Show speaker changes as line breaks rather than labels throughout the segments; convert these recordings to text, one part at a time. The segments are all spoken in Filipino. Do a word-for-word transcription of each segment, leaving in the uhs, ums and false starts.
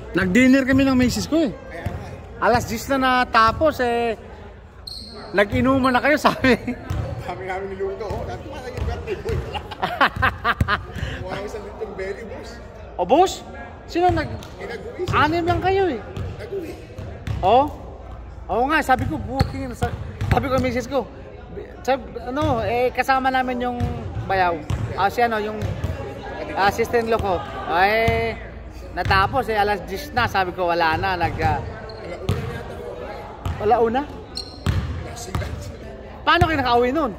Nag-dinner kami ng misis ko eh. Alas diyes na natapos eh. Nag-inuman na kayo sabi.
Kami namin niluto. Oh, dati pa naging birthday boy pala. Mukha ko sa litong belly, boss.
O boss? Sino nag...
Nag-uwi.
Anim lang kayo eh.
Nag-uwi.
Oo? Oo nga, sabi ko booking. Sabi ko misis ko. Sabi, ano, eh kasama namin yung bayaw. Ah, si ano, yung assistant ko. Ay, natapos eh, alas diyes na. Sabi ko wala na. Nag... Uh, wala una? Paano kayo nakauwi nun?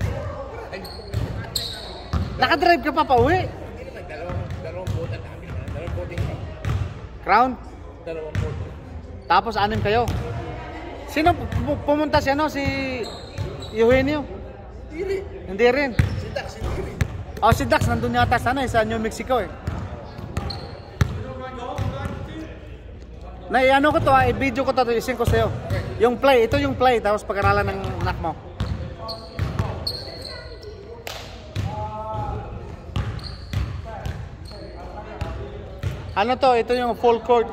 Nakadrive ka pa pa uwi?
Dalawang, dalawang boat at amin. Dalawang boating ka.
Crown?
Dalawang boat.
Tapos anim kayo? Sino pumunta si ano? Si Eugenio?
Hindi rin.
Hindi rin.
Si Dax, hindi rin.
Oh, si Dax nandun yata sana eh, sa New Mexico eh. Na ano ko to ha, i-video ko to, isin ko sa'yo. Yung play, ito yung play, tapos pag-aralan ng anak mo. Ano to, ito yung full court.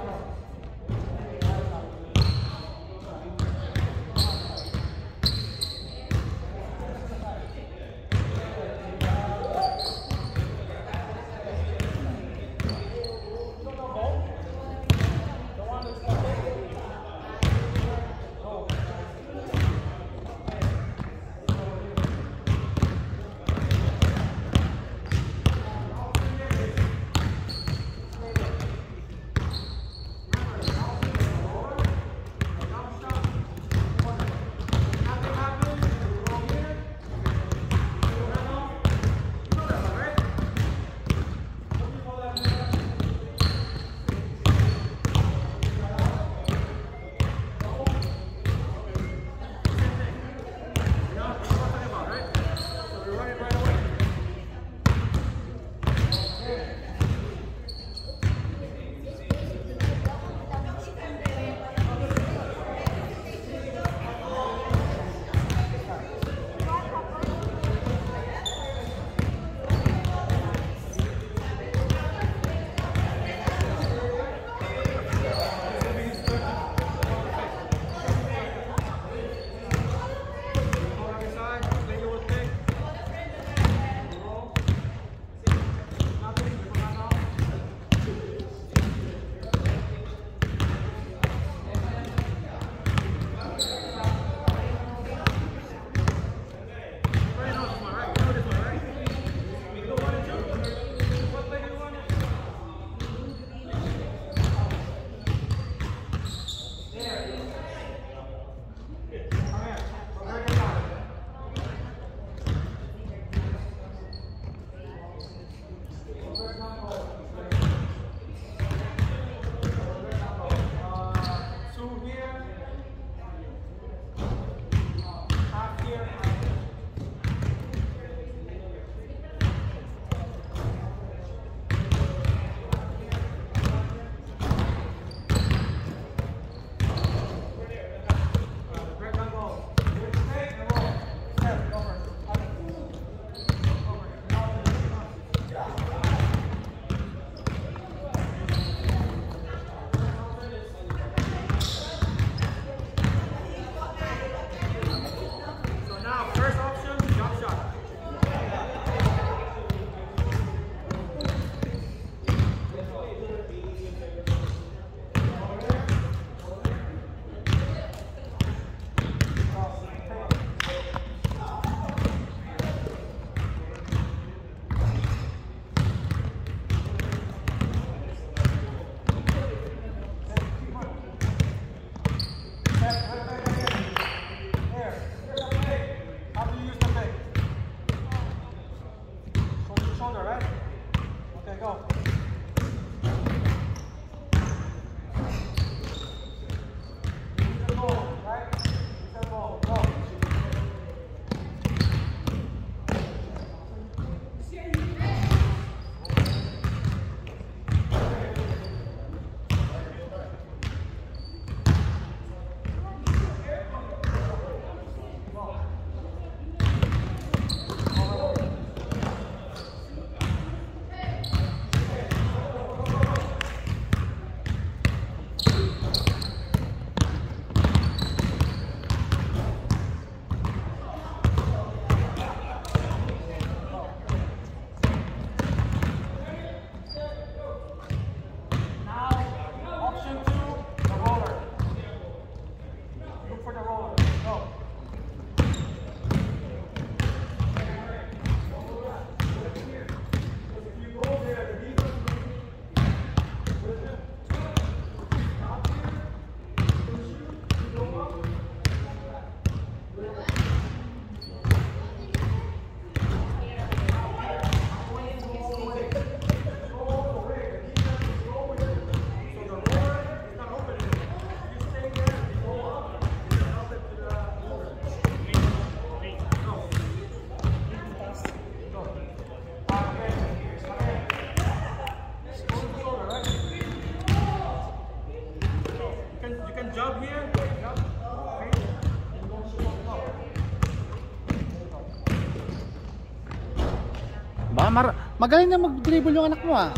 Magaling na mag-dribble yung anak mo ah.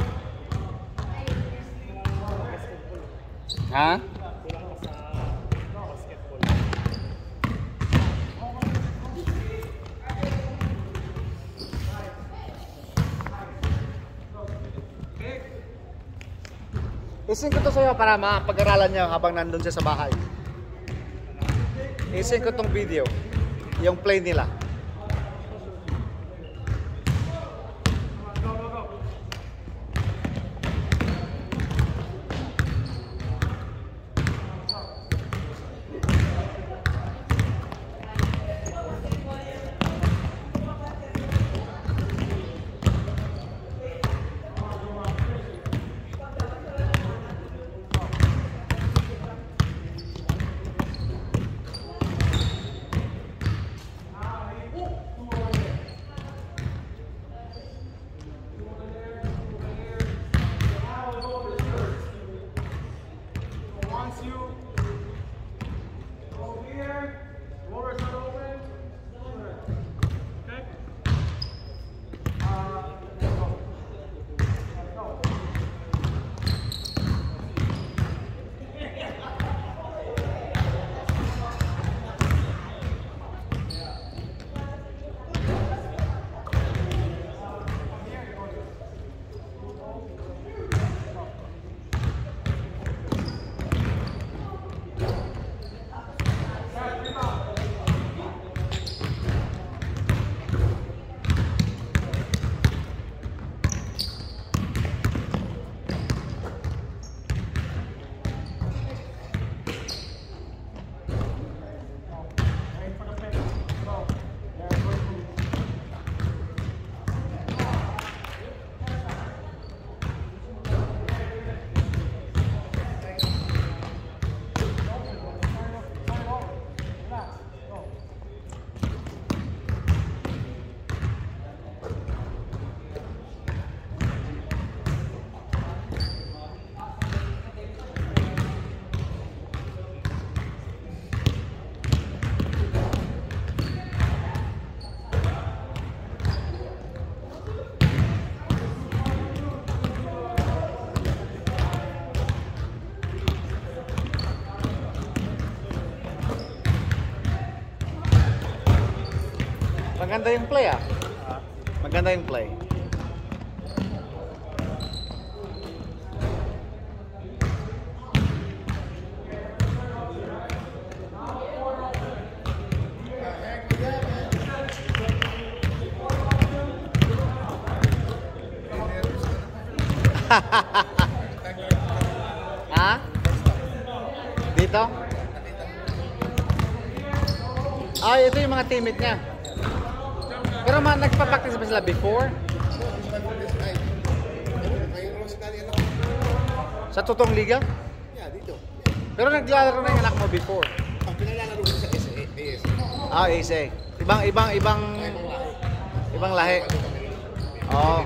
Ha? Ising ko to sa'yo para mapag-aralan niya habang nandun siya sa bahay. Ising ko tong video, yung play nila. Maganda yung play ah. Maganda yung play. Ha? Dito? Ah, ito yung mga teammate niya. Pero man, nagpa-practice ba sila before? Sa totoong liga?
Yeah, dito.
Pero naglalaro na yung anak mo before?
Ang pinalalaro ko sa A S A.
Ah, A S A. Ibang, ibang, ibang... Ibang lahi. Oo.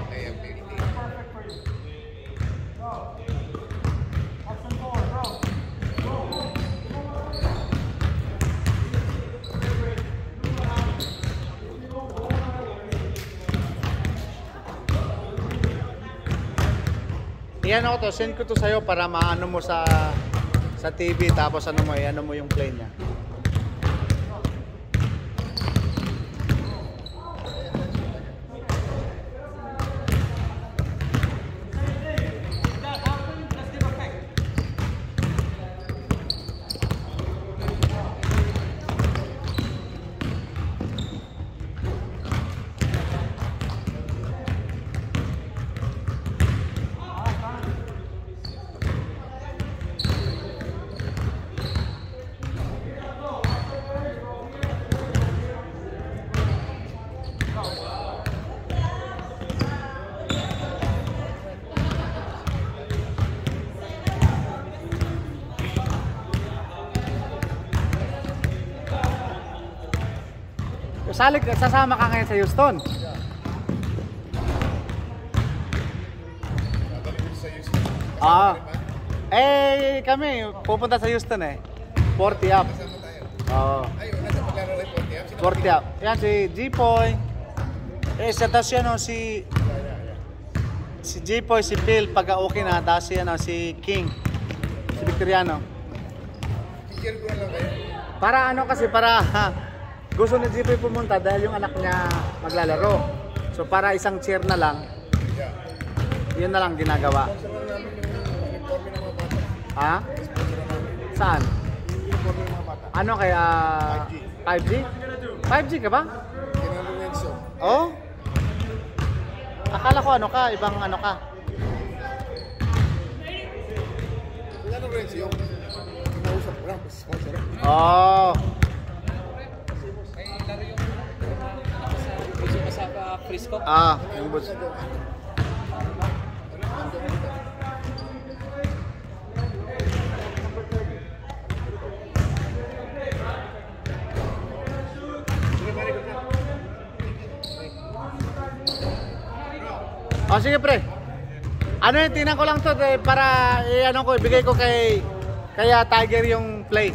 Iyan ako to, send ko to sa'yo para maano mo sa sa T V, tapos ano mo, iano mo yung play niya. Salig, sasama ka ngayon sa Houston. Ah. Eh, kami pupunta sa Houston eh. forty up. Oo. forty up. Yan si G-Poy. Eh, sa tas yan o si si Jipoy, si Phil, pagka okay na, tapos si, ano, si King, si Victoriano.
Cheer ko na lang kayo.
Para ano kasi, para ha, gusto ni Jipoy pumunta dahil yung anak niya maglalaro. So para isang cheer na lang,
Yeah.
yun na lang ginagawa.
Sponsor na namin yung uniforme ng mga bata.
Ha?
Sponsor na namin
Saan?
yung uniforme ng mga bata.
Ano kaya? five G? five G ka ba?
Kina Lorenzo.
Oh? Akala ko ano ka, ibang ano ka.
Kina Lorenzo yung kinausap ko lang. Sponsor.
Oh.
Frisco.
Ah, yung bus. Oh, sige pre. Ano yun, tingnan ko lang to eh, para eh, ano ko, ibigay ko kay kaya Tiger yung play.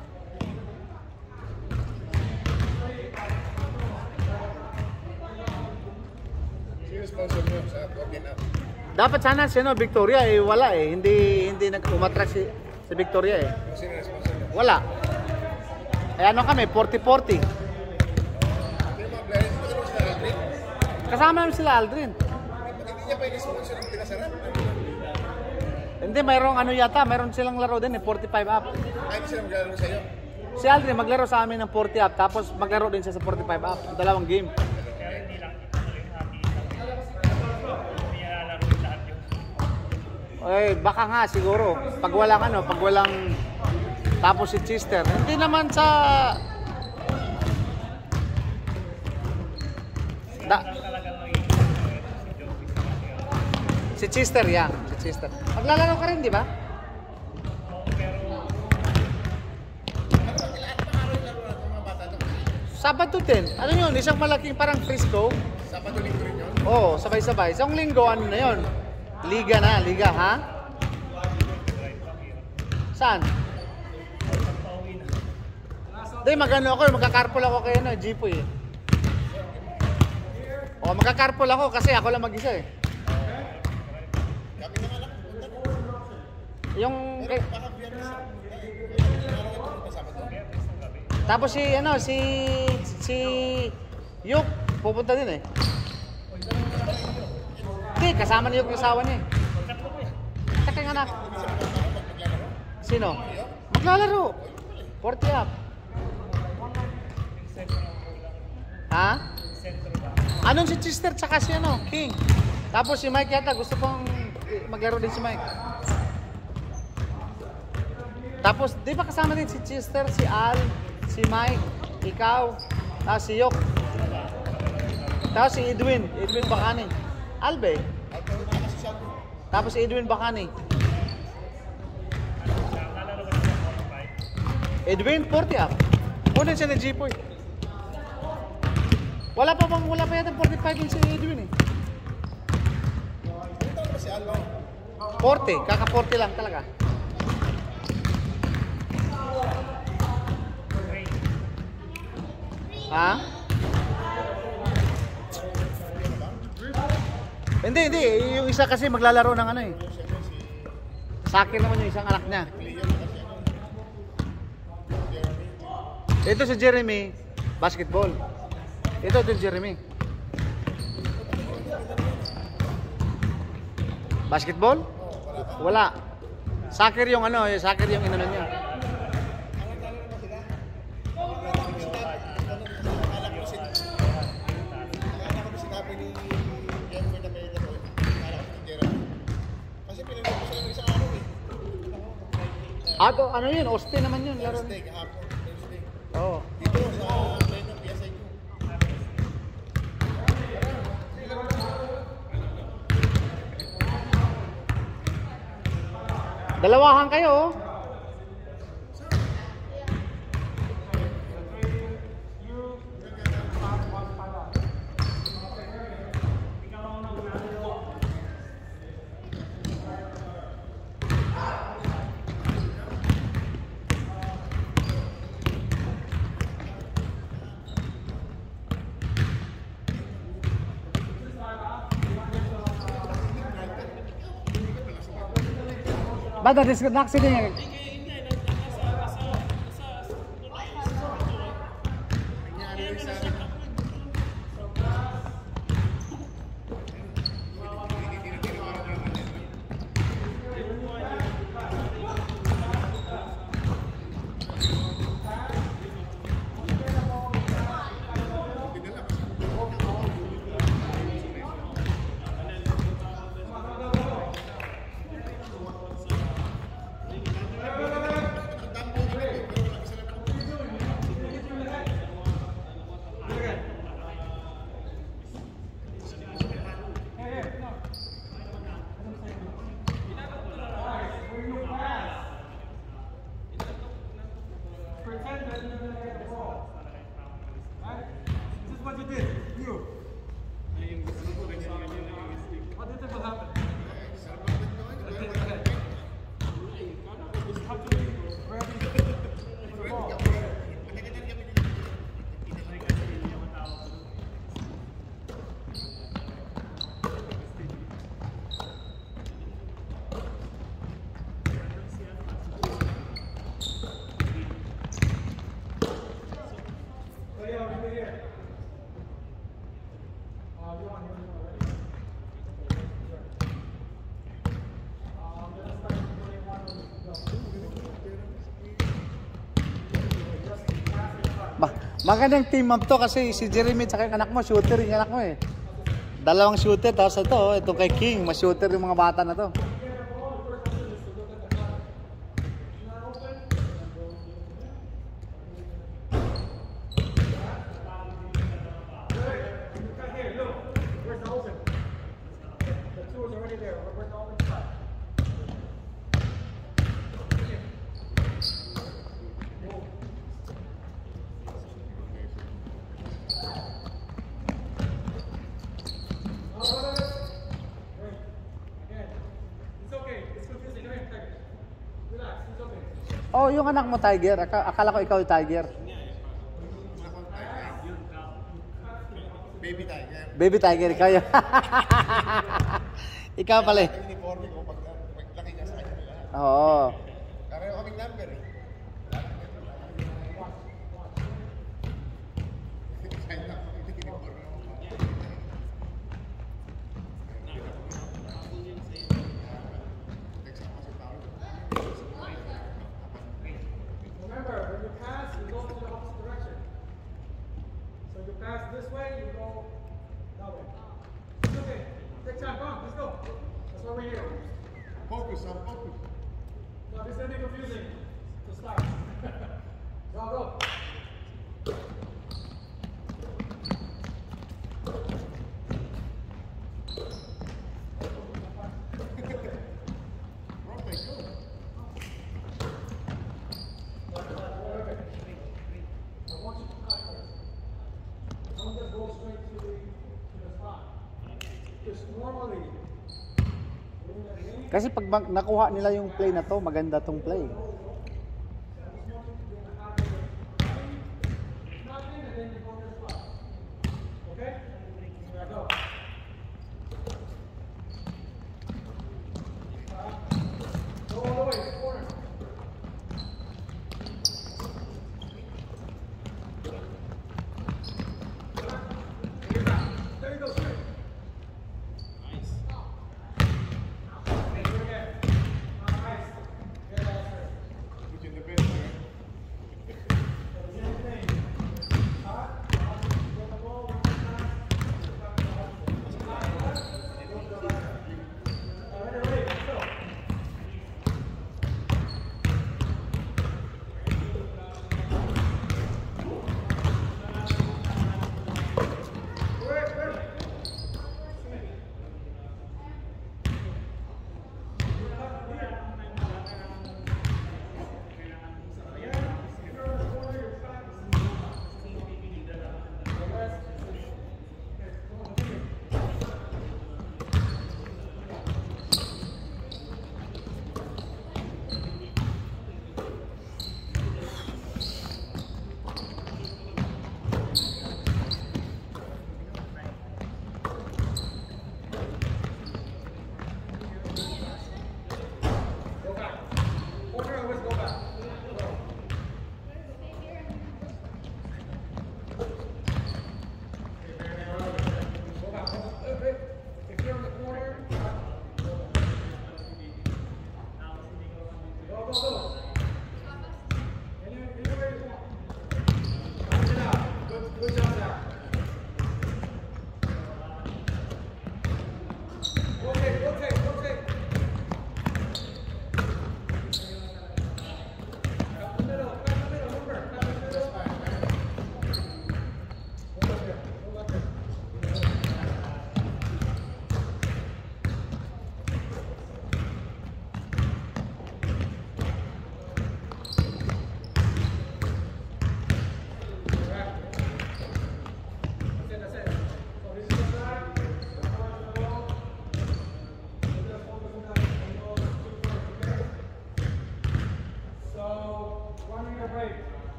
Sino sponsor mo sa Corbin Up?
Dapat sana si ano, Victoria eh wala eh. Hindi hindi nag-umatras si, si Victoria eh.
Sino na sponsor mo?
Wala. Eh ano kami, forty forty.
Sino mga players? Ito naman sila Aldrin.
Kasama namin sila Aldrin.
Hindi niya pa yung sponsor ng pinasaran.
Hindi, mayroong ano yata, mayroon silang laro din eh, forty-five up.
Ay, hindi sila maglalaro sa'yo.
Si Aldrin maglaro sa amin ng forty up, tapos maglaro din siya sa forty-five up. Dalawang game. Eh, baka nga siguro. Pag walang ano, pag walang tapos si Chester. Hindi naman sa da... Si Chester, yeah. Si Chester. Maglalaro ka rin, di ba? Sabado din. Ano yun? Isang malaking parang Frisco.
Sabado linggo rin yun.
Oo, sabay-sabay. Isang linggo, ano na yun? Liga na, liga, ha? Saan? Hindi, magano ako, magkakarpool ako kay ano, Jipoy eh. O, magkakarpool ako kasi ako lang mag-isa eh.
Kami naman lang.
Yung... Eh,
Baka biyernes sa... Parang ito Sabado.
tapos si, ano, si... Si... Yuk, pupunta din eh. Hindi, kasama niyo yung asawa niya eh. Teka nga anak. Sino? Maglalaro. forty up. Ha? Anong si Chester tsaka si ano? King. Tapos si Mike yata gusto pong maglaro din si Mike. Tapos di ba kasama din si Chester, si Al, si Mike, ikaw, tapos si Yok. Tapos si Edwin, Edwin Bacani. Albe. Tapos si Edwin Bacani. Edwin, forty up. Kunin siya ni Jipoy. Wala pa bang, wala pa yata forty-five din si Edwin eh.
Ito ba si Alba?
forty, kaka forty lang talaga. Ha? Hindi, hindi. Yung isa kasi maglalaro ng ano eh. Sa akin naman yung isang anak niya. Ito si Jeremy, basketball. Ito din Jeremy. Basketball? Wala. Soccer yung ano, yung soccer yung inano niya. Ah, to, ano yun? Austin naman yun. Laro.
Thursday, kahapon. Thursday.
Oo.
Dito sa Plano, P S I Q.
Dalawahan kayo. Oh. Ba't na-accident yan?
Nangyari rin sa akin.
Pretend that you're gonna get the ball. Right? This is what you did. You. What do you think will happen? Okay. You just have to be ready for the ball.
Ba, magandang team up to kasi si Jeremy at yung anak mo, shooter yung anak mo eh. Dalawang shooter, tapos ito, oh, ito kay King, mas shooter yung mga bata na to. Oh, yung anak mo Tiger. Aka akala ko ikaw yung Tiger.
Baby tiger.
Baby Tiger, ikaw yun. Ikaw pala eh.
Ang uniforme ko pag paglaki niya sa kanya lahat.
Oo.
Kareho kaming number eh. Kahit na ako, hindi uniforme ko.
Remember, when you pass, you go to the opposite direction. So you pass this way, you go that way. It's okay. Take time, come on, let's go. That's why we're here.
Focus, I'm focus.
No, this is gonna be confusing to start. Go, go.
Rotate, go.
I want you to cut first. Don't just go straight to the, to the spot. Because normally, when you're aiming,
Kasi pag mag- nakuha nila yung play na to, maganda tong play.